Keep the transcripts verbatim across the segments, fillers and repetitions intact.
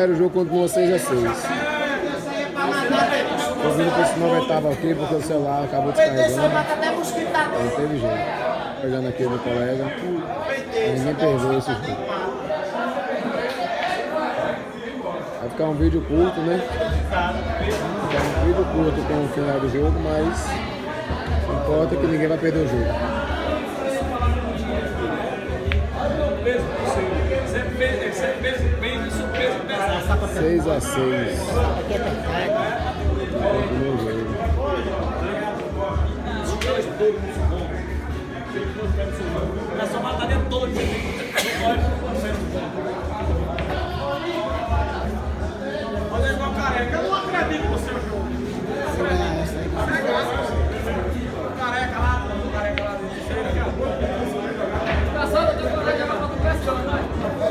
zero, o jogo continua seis a seis. Tô vindo com esse novo etapa aqui porque o celular acabou descarregando. Não teve jeito. Pegando aqui no colega. Ninguém perdeu esse jogo. Vai ficar um vídeo curto, né? Vai ficar um vídeo curto com o final do jogo, mas não importa que ninguém vai perder o jogo. seis a seis. Meu jogo. Essa batalha toda que olha igual careca, eu não acredito no seu jogo. Careca lá, careca lá dentro. Engraçado, eu tenho coragem de jogar pra tu pressiona, né?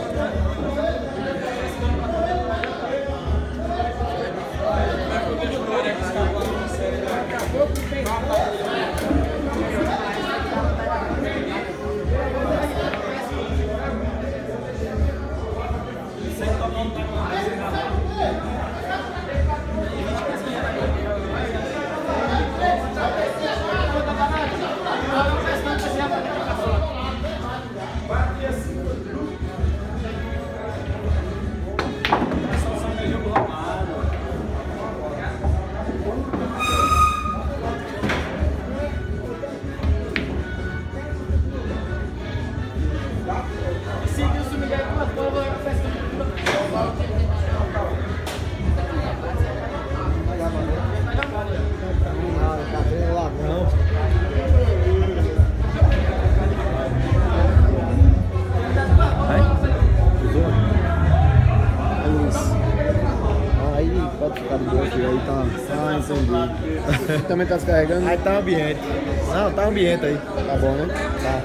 Também tá descarregando? Aí tá ambiente. Não, tá ambiente aí. Tá bom, né? Tá.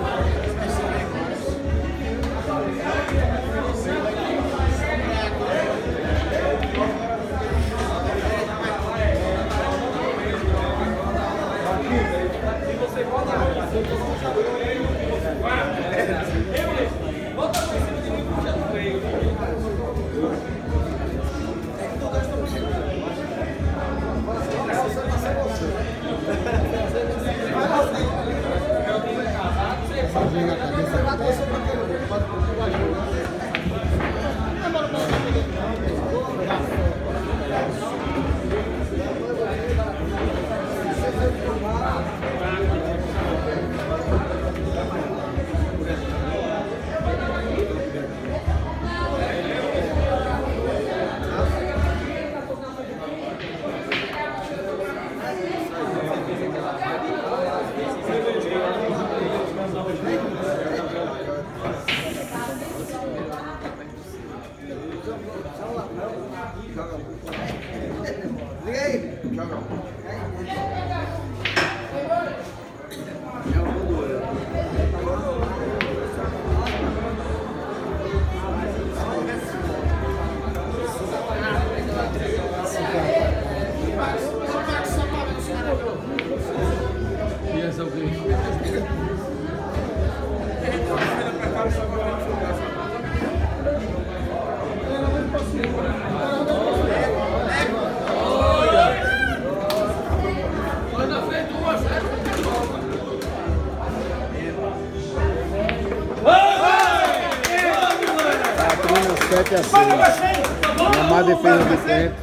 sete a seis. Uma má defesa de frente.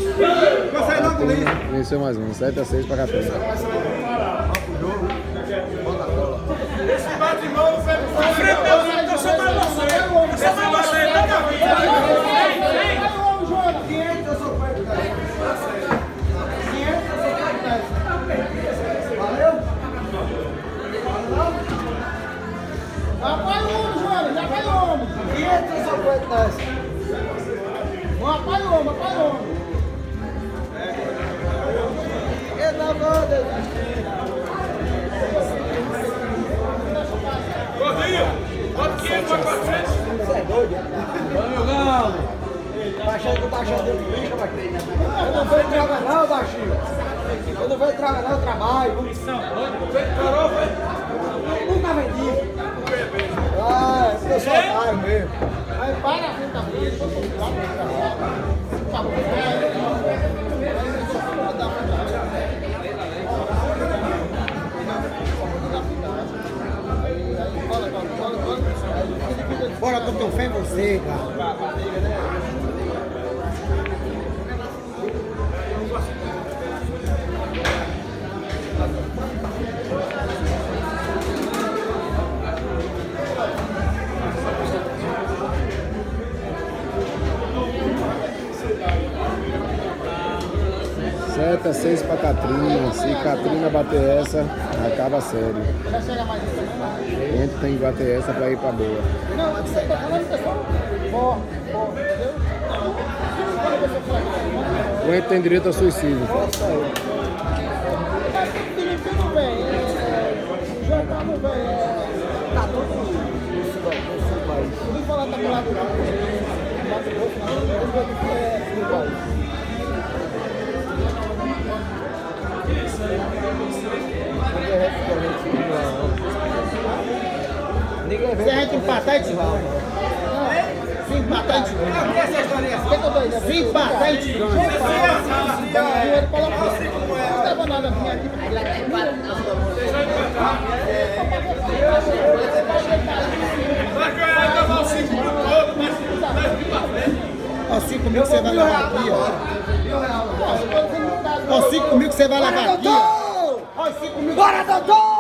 Venceu mais um. sete a seis para Catarina. Esse bate-mão foi pra frente, eu sou mais você. Eu sou mais você, tá na vida. quinhentos eu sou pai do cara. quinhentos eu sou pai do cara. Valeu? Já vai um, Joana, já vai um. quinhentos eu sou pai do cara. Apai o homem, apai o homem. É na banda. Gordinho, bota quinhentos para quatrocentos. Você é doido? Vamos, meu galo. Baixando, tô baixando dentro do bicho, baixinho. Eu não vou entregar não, baixinho. Eu não vou entregar não, eu trabalho. Missão, feito carol, velho. Nunca vendi. Ah, eu sou otário mesmo. Aí para a frente da frente. Bora que eu tenho fé em você, cara. sete a seis pra Catrina. Se Catrina bater essa, acaba a série. A gente tem que bater essa pra ir pra boa. Não, você tá falando, pessoal? Ó, ó, entendeu? O gente tem direito ao suicídio. Tudo bem, já tá no bem, tá todo mundo. Não falar da palavra do Mato Grosso, não, é igual. Se a gente empatar, a gente vai. Se empatar, a gente ganha. Se empatar, a gente ganha. Dinheiro para lá. Não leva nada aqui. Ó, cinco mil que você vai levar aqui, ó. Ó, cinco mil que você vai levar aqui, ó. Ó, cinco mil. Bora, doutor!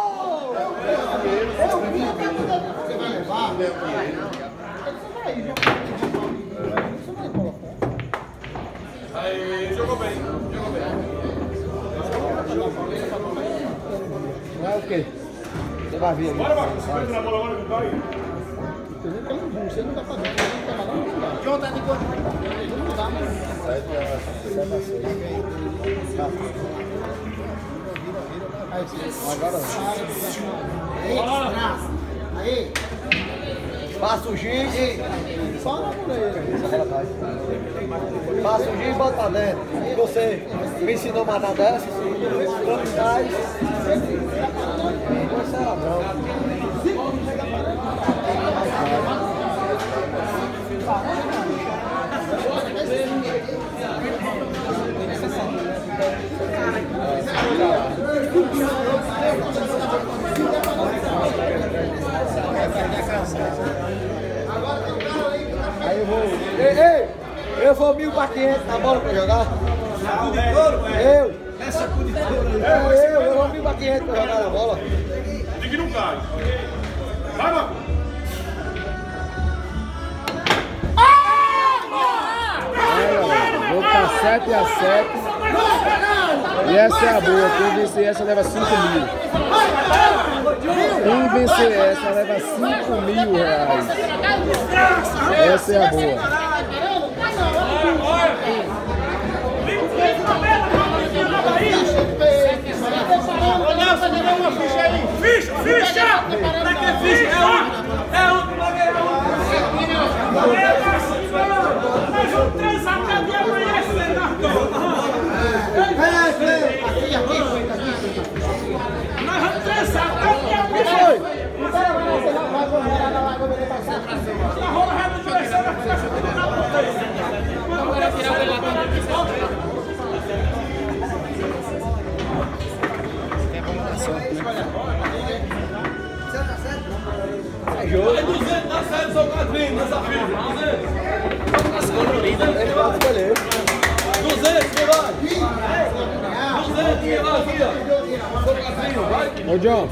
Você vai levar? Aí, jogou bem, jogou bem. Não é o quê? Você vai vir ali. Bora, Marcos, você vai na bola agora, não vai? Você não tá fazendo, você não tá falando. João tá de conta. Não dá, mas... Agora aí, passa o giz, só na mulher. Passa o giz e bota dentro. Você me ensinou a matar dessas, capitais, você era branco. Aí eu vou. Ei, ei! Eu vou mil pra quinhentos na bola pra jogar. Eu! Essa cu de touro aí. Eu, eu vou mil pra quinhentos pra jogar na bola. Tem que não cai. Vai, Marcos! Vou pra sete a sete. E essa é a boa. Quem vencer essa leva cinco mil. Quem vencer essa leva cinco mil reais. Essa é a boa. Ficha, ficha! Pra que ficha? É um! É um que vai ganhar um! Nós vamos transar, cadê amanhã, Fernando? Aqui, aqui, Nós vamos transar, cadê amanhã? Na rola reta de direção, vai ficar chutando na boca. Vamos tirar o lá É duzentos na série, São Catrino, nessa fila. duzentos. As coloridas, ele pode escolher. duzentos, que vai? duzentos, que vai aqui, ó. São Catrino, vai. Ô, John.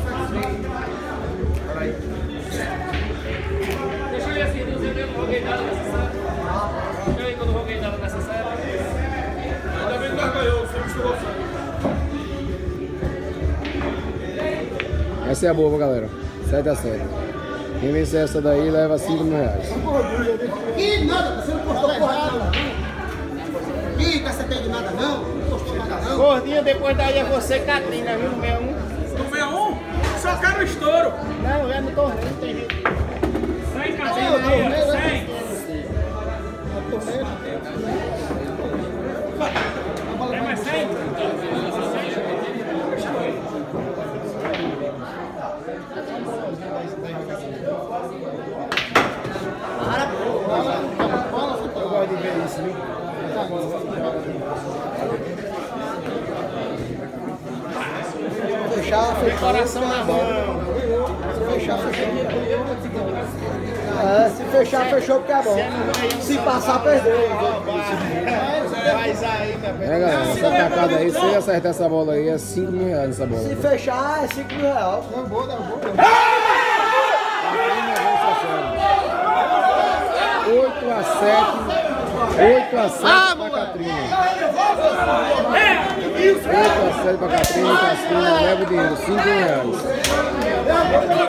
Deixa eu ir assim, duzentos eu não roguei nada nessa série. Deixa eu ir quando eu roguei nada nessa série. Ainda bem que nós ganhou, você misturou sangue. Essa é a boa, galera. sete a sete. Quem vencer essa daí leva cinco mil reais. Ih, nada, você não postou porrada. Ih, você tem de nada não? Não postou nada não? Gordinho, depois daí é você, Catrina, viu? Meu um. Tu vê um? Só quero estouro. Não, é no torneio, não tem jeito. cem, Catrina, cem. Tem mais cem? Eu gosto de ver isso, viu? Fechar, fechar. Coração na mão. Se fechar, fechou. É, se fechar, fechou porque é bom. Se passar, perdeu. Faz aí, meu É, galera, essa tacada aí, se você acertar essa bola aí, é cinco mil reais essa bola. Se fechar, é cinco mil reais. Não vou, não vou. oito a sete. oito a sete pra Catrina. oito a sete pra Catrina, Catrina leva o dinheiro, cinco mil reais.